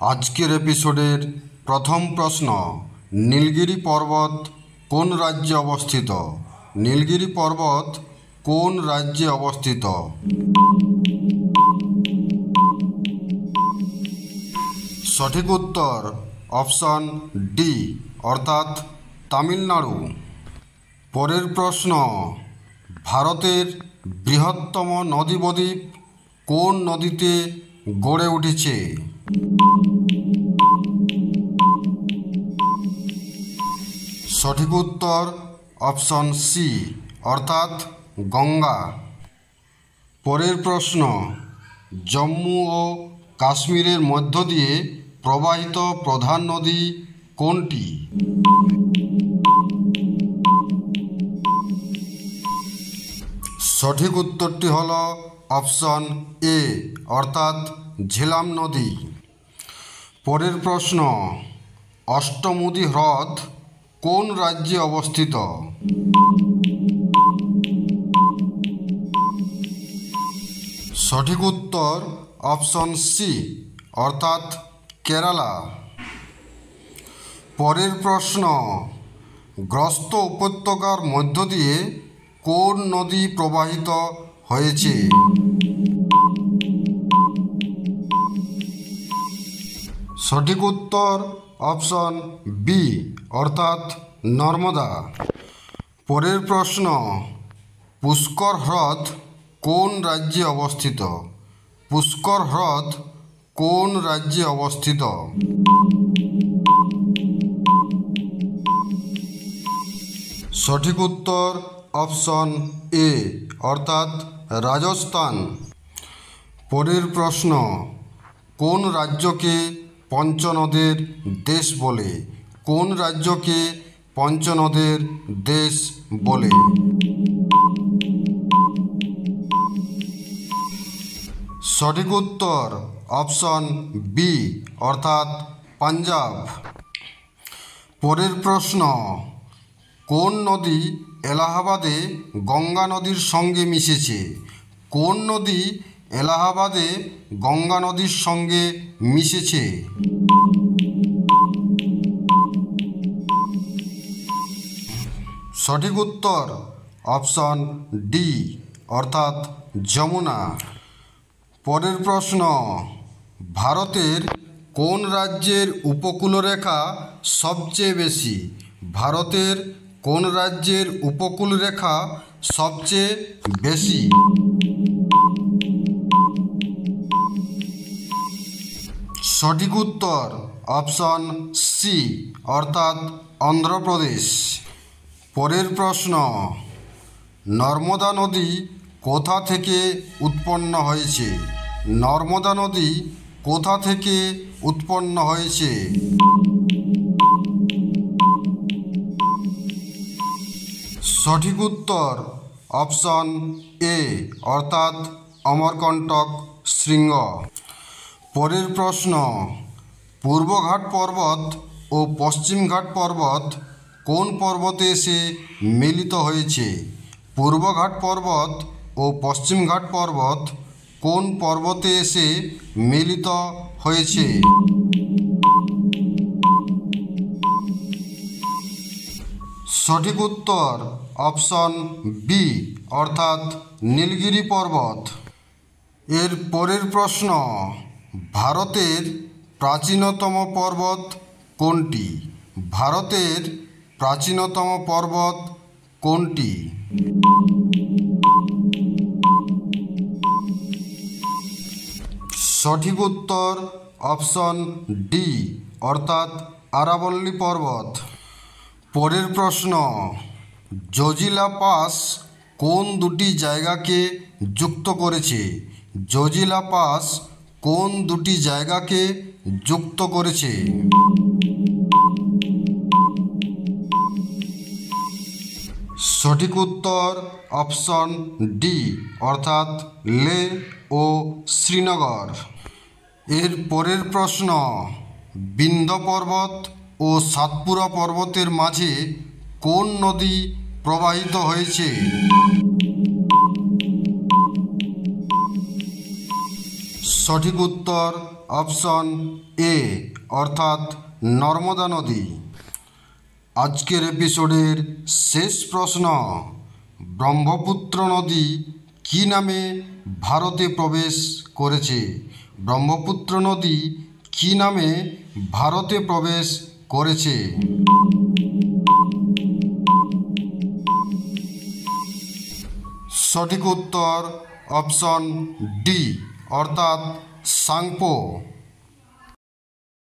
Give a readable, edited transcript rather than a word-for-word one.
আজকের এপিসোডের প্রথম প্রশ্ন, নীলগিরি পর্বত কোন রাজ্যে অবস্থিত? নীলগিরি পর্বত কোন রাজ্যে অবস্থিত? সঠিক উত্তর অপশন ডি অর্থাৎ তামিলনাড়ু। পরের প্রশ্ন, ভারতের বৃহত্তম নদী বদ্বীপ কোন নদীতে গড়ে উঠেছে? সঠিক উত্তর অপশন সি অর্থাৎ গঙ্গা। পরের প্রশ্ন, জম্মু ও কাশ্মীরের মধ্য দিয়ে প্রবাহিত প্রধান নদী কোনটি? সঠিক উত্তরটি হল অপশন এ অর্থাৎ ঝেলাম নদী। পরের প্রশ্ন, অষ্টমুদি হ্রদ কোন রাজ্যে অবস্থিত? সঠিক উত্তর অপশন সি অর্থাৎ কেরালা। পরের প্রশ্ন, গ্রস্ত উপত্যকার মধ্য দিয়ে কোন নদী প্রবাহিত হয়েছে? সঠিক উত্তর অপশন বি অর্থাৎ নর্মদা। পরের প্রশ্ন, পুষ্কর হ্রদ কোন রাজ্যে অবস্থিত? পুষ্কর হ্রদ কোন রাজ্যে অবস্থিত? সঠিক উত্তর অপশন এ অর্থাৎ রাজস্থান। পরের প্রশ্ন, কোন রাজ্যকে পঞ্চনদের দেশ বলে? কোন রাজ্যকে পঞ্চনদের দেশ বলে? সঠিক উত্তর অপশন বি অর্থাৎ পাঞ্জাব। পরের প্রশ্ন, কোন নদী এলাহাবাদে গঙ্গা নদীর সঙ্গে মিশেছে? কোন নদী এলাহাবাদে গঙ্গা নদীর সঙ্গে মিশেছে? সঠিক উত্তর অপশন ডি অর্থাৎ যমুনা। পরের প্রশ্ন, ভারতের কোন রাজ্যের উপকূলরেখা সবচেয়ে বেশি? ভারতের কোন রাজ্যের উপকূলরেখা সবচেয়ে বেশি? সঠিক উত্তর অপশন সি অর্থাৎ অন্ধ্রপ্রদেশ। পরের প্রশ্ন, নর্মদা নদী কোথা থেকে উৎপন্ন হয়েছে? নর্মদা নদী কোথা থেকে উৎপন্ন হয়েছে? সঠিক উত্তর অপশন এ অর্থাৎ অমরকণ্টক শৃঙ্গ। পরের প্রশ্ন, পূর্বঘাট পর্বত ও পশ্চিমঘাট পর্বত কোন পর্বতে এসে মিলিত হয়েছে? পূর্বঘাট পর্বত ও পশ্চিমঘাট পর্বত কোন পর্বতে এসে মিলিত হয়েছে? সঠিক উত্তর অপশন বি অর্থাৎ নীলগিরি পর্বত। এর পরের প্রশ্ন, ভারতের প্রাচীনতম পর্বত কোনটি? ভারতের প্রাচীনতম পর্বত কোনটি? সঠিক উত্তর অপশন ডি অর্থাৎ আরাবল্লী পর্বত। পরের প্রশ্ন, জজিলা পাস কোন দুটি জায়গাকে যুক্ত করেছে? জজিলা পাস কোন দুটি জায়গাকে যুক্ত করেছে? সঠিক উত্তর অপশন ডি অর্থাৎ লে ও শ্রীনগর। এর পরের প্রশ্ন, বিন্ধ্য পর্বত ও সাতপুরা পর্বতের মাঝে কোন নদী প্রবাহিত হয়েছে? সঠিক উত্তর অপশন এ অর্থাৎ নর্মদা নদী। আজকের এপিসোডের শেষ প্রশ্ন, ব্রহ্মপুত্র নদী কী নামে ভারতে প্রবেশ করেছে? ব্রহ্মপুত্র নদী কী নামে ভারতে প্রবেশ করেছে? সঠিক উত্তর অপশন ডি অর্থাৎ সাংপো।